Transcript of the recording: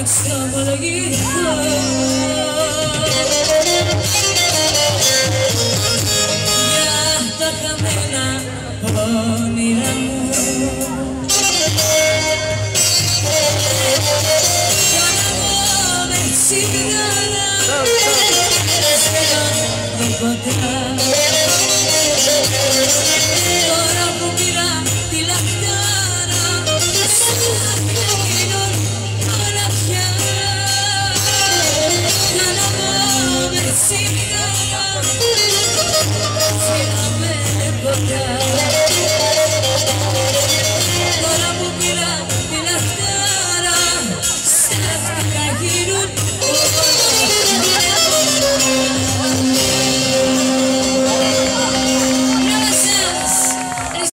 εξομολογηθώ. Για τα χαμένα όνειρα μου, για να βγω με τσιγάρα, δεν κοντά.